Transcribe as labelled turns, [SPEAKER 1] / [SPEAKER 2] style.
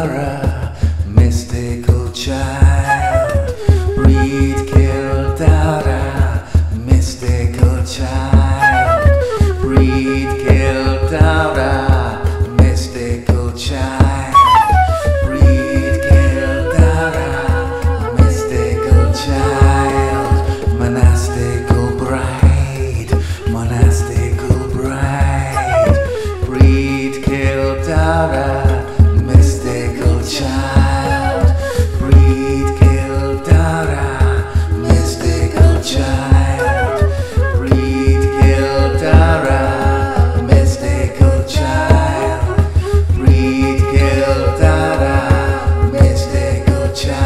[SPEAKER 1] Kildara, mystical child. Breed Kildara, mystical child. Breed Kildara, mystical child. Breed Kildara, mystical child. Monastical bride, monastical bride. Breed Kildara, mystical child. Breed Kildara, mystical child. Breed Kildara, mystical child. Breed Kildara, mystical child.